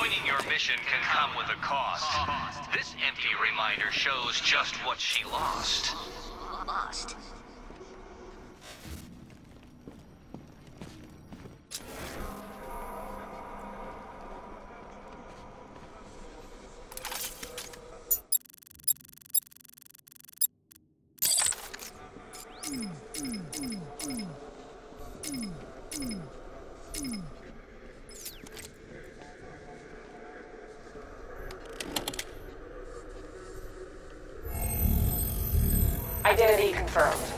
Joining your mission can come with a cost. This empty reminder shows just what she lost. Lost. Identity confirmed.